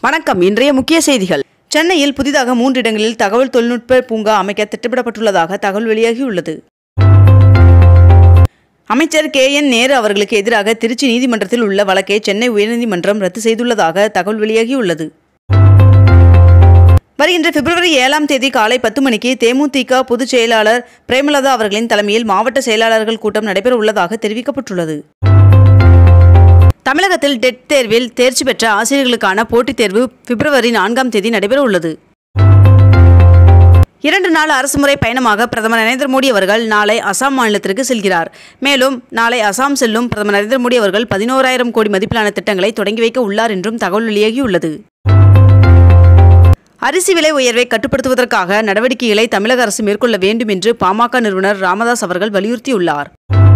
வணக்கம். இன்றைய முக்கிய செய்திகள். சென்னையில் புதிதாக 3 இடங்களில் தகவல் தொழில்நுட்ப பூங்கா அமைக்க திட்டமிடப்பட்டுள்ளதாக தகவல் வெளியாகியுள்ளது. அமைச்சர் KN நேரு அவர்களுக்கு எதிராக திருச்சி நீதிமன்றத்தில் உள்ள வழக்கை சென்னை உயர்நீதிமன்றம் ரத்து செய்துள்ளதாக தகவல் வெளியாகியுள்ளது. வருகின்ற பிப்ரவரி 7ஆம் தேதி காலை 10 மணிக்கு தேமுதிக பொதுச் செயலாளர் பிரேமலதா அவர்களின் தலைமையில் மாவட்ட செயலாளர்கள் கூட்டம் நடைபெற உள்ளதாக தெரிவிக்கப்பட்டுள்ளது. தமிழகத்தில் டெட் தேர்வில் தேர்ச்சி பெற்ற ஆசிரியர்களுக்கான போட்டித் தேர்வு பிப்ரவரி 4ஆம் தேதி நடைபெற உள்ளது. 2 நாள் அரசுமுறை பயணமாக பிரதமர் நரேந்திர மோடி அவர்கள் நாளை அசாம் மாநிலத்திற்கு செல்கிறார். மேலும் நாளை அசாம் செல்லும் பிரதமர் நரேந்திர மோடி அவர்கள் 11,000 கோடி மதிப்பிலான திட்டங்களை தொடங்கி வைக்க உள்ளார் என்றும் தகவல் வெளியாகியுள்ளது. அரிசி விலை உயர்வை கட்டுப்படுத்துவதற்காக நடவடிக்கைகளை தமிழக அரசு மேற்கொள்ள வேண்டும் என்று பாமக நிறுவனர் ராமதாஸ் அவர்கள் வலியுறுத்தியுள்ளார்.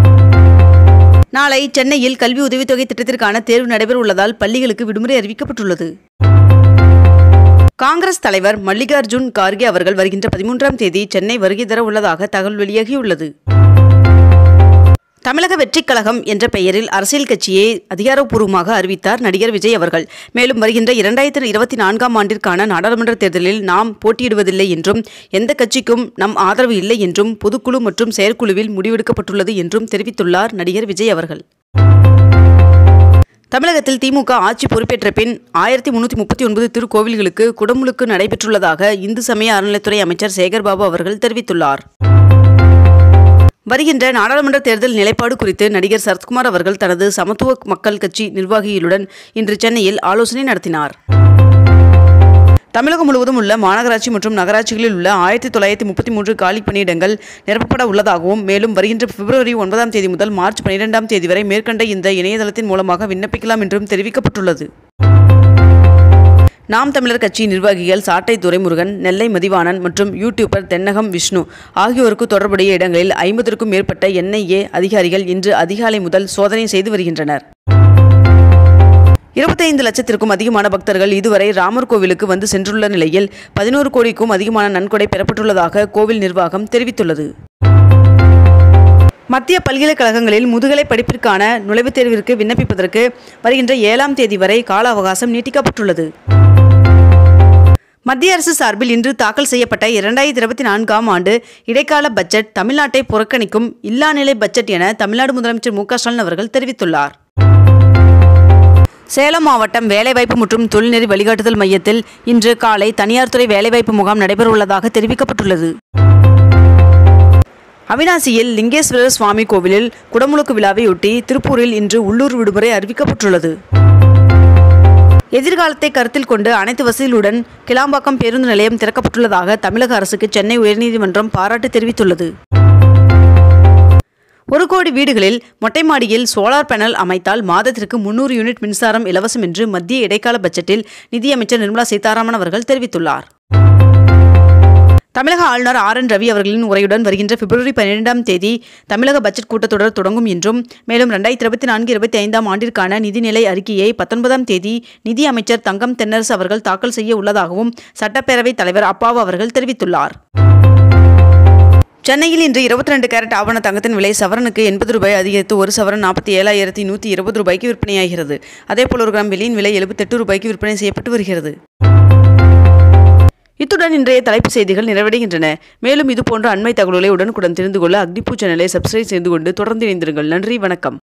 நாளை சென்னையில் கல்வி உதவித்தொகை திட்டத்திற்கான தேர்வு நடைபெற உள்ளதால் பள்ளிகளுக்கு விடுமுறை அறிவிக்கப்பட்டுள்ளது. காங்கிரஸ் தலைவர் மல்லிகார்ஜுன் கார்கே அவர்கள் வருகின்ற 13ஆம் தேதி சென்னை வருகை தர உள்ளதாக தகவல் வெளியாகியுள்ளது. தமிழக வெற்றிக் கழகம் என்ற பெயரில் அரசியல் கட்சியை அதிகாரப்பூர்வமாக அறிவித்தார் நடிகர் விஜய் அவர்கள். மேலும் வருகின்ற 2024ஆம் ஆண்டிற்கான நாடாளுமன்ற தேர்தலில் நாம் போட்டியிடுவதில்லை என்றும் எந்த கட்சிக்கும் நம் ஆதரவு இல்லை என்றும் பொதுக்குழு மற்றும் செயற்குழுவில் முடிவெடுக்கப்பட்டுள்ளது என்றும் தெரிவித்துள்ளார் நடிகர் விஜய் அவர்கள். தமிழகத்தில் திமுக ஆட்சி பொறுப்பேற்ற பின் 1339 திருக்கோவில்களுக்கு குடமுழுக்கு நடைபெற்றுள்ளதாக இந்து சமய அறநிலைத்துறை அமைச்சர் சேகர்பாபு அவர்கள் தெரிவித்துள்ளார். வருகின்ற நாடாளுமன்ற தேர்தல் நிலைப்பாடு குறித்து நடிகர் சரத்குமார் அவர்கள் தனது சமத்துவ மக்கள் கட்சி நிர்வாகிகளுடன் இன்று சென்னையில் ஆலோசனை நடத்தினார். தமிழகம் முழுவதும் உள்ள மாநகராட்சி மற்றும் நகராட்சிகளில் உள்ள 1933 காலி பணியிடங்கள் நிரப்பப்பட உள்ளதாகவும் மேலும் வருகின்ற பிப்ரவரி 9ஆம் தேதி முதல் மார்ச் 12ஆம் தேதி வரை மேற்கண்ட இந்த இணையதளத்தின் மூலமாக விண்ணப்பிக்கலாம் என்றும் தெரிவிக்கப்பட்டுள்ளது. நாம் தமிழர் கட்சி நிர்வாகிகள் சாட்டை துரைமுருகன், நெல்லை மதிவாணன் மற்றும் யூடியூபர் தென்னகம் விஷ்ணு ஆகியோருக்கு தொடர்புடைய இடங்களில் 50க்கும் மேற்பட்ட NIA அதிகாரிகள் இன்று அதிகாலை முதல் சோதனை செய்து வருகின்றனர். 25 லட்சத்திற்கும் அதிகமான பக்தர்கள் இதுவரை ராமர் கோவிலுக்கு வந்து சென்றுள்ள நிலையில் 11 கோடிக்கும் அதிகமான நன்கொடை பெறப்பட்டுள்ளதாக கோவில் நிர்வாகம் தெரிவித்துள்ளது. மத்திய பல்கலைக்கழகங்களில் முதுகலை படிப்பிற்கான நுழைவுத் தேர்விற்கு விண்ணப்பிப்பதற்கு வருகின்ற 7ஆம் தேதி வரை கால அவகாசம் நீட்டிக்கப்பட்டுள்ளது. மத்திய அரசு சார்பில் இன்று தாக்கல் செய்யப்பட்ட 2024ஆம் ஆண்டு இடைக்கால பட்ஜெட் தமிழ்நாட்டை புறக்கணிக்கும் இல்லாநிலை பட்ஜெட் என தமிழ்நாடு முதலமைச்சர் MK ஸ்டாலின் அவர்கள் தெரிவித்துள்ளார். சேலம் மாவட்டம் வேலைவாய்ப்பு மற்றும் தொழில்நெறி வழிகாட்டுதல் மையத்தில் இன்று காலை தனியார் துறை வேலைவாய்ப்பு முகாம் நடைபெற உள்ளதாக தெரிவிக்கப்பட்டுள்ளது. அவிநாசியில் லிங்கேஸ்வரர் சுவாமி கோவிலில் குடமுழுக்கு விழாவையொட்டி திருப்பூரில் இன்று உள்ளூர் விடுமுறை அறிவிக்கப்பட்டுள்ளது. எதிர்காலத்தை கருத்தில் கொண்டு அனைத்து வசதிகளுடன் கிளாம்பாக்கம் பேருந்து நிலையம் திறக்கப்பட்டுள்ளதாக தமிழக அரசுக்கு சென்னை உயர்நீதிமன்றம் பாராட்டு தெரிவித்துள்ளது. 1 கோடி வீடுகளில் மொட்டை மாடியில் சோலார் பேனல் அமைத்தால் மாதத்திற்கு 300 யூனிட் மின்சாரம் இலவசம் என்று மத்திய இடைக்கால பட்ஜெட்டில் நிதியமைச்சர் நிர்மலா சீதாராமன் அவர்கள் தெரிவித்துள்ளார். தமிழக ஆளுநர் RN ரவி அவர்களின் உரையுடன் வருகின்ற பிப்ரவரி 12ஆம் தேதி தமிழக பட்ஜெட் கூட்டத்தொடர் தொடங்கும் என்றும் மேலும் 2024-25ஆம் ஆண்டிற்கான நிதிநிலை அறிக்கையை 19ஆம் தேதி நிதி அமைச்சர் தங்கம் தென்னரசு அவர்கள் தாக்கல் செய்ய உள்ளதாகவும் சட்டப்பேரவைத் தலைவர் அப்பாவு அவர்கள் தெரிவித்துள்ளார். சென்னையில் இன்று 22 கேரட் ஆபண தங்கத்தின் விலை சவரனுக்கு 80 ரூபாய் அதிகரித்து 1 சவரன் 47,120 ரூபாய்க்கு விற்பனையாகிறது. அதேபோல் 1 கிராம் வெள்ளியின் விலை 78 ரூபாய்க்கு விற்பனை செய்யப்பட்டு வருகிறது. இத்துடன் இன்றைய தலைப்பு செய்திகள் நிறைவடைகின்றன. மேலும் இதுபோன்ற அண்மை தகவல்களை உடனுக்குடன் தெரிந்து கொள்ள அக்னிபூ சேனலை சப்ஸ்கிரைப் செய்து கொண்டு தொடர்ந்து இணைந்திருங்கள். நன்றி, வணக்கம்.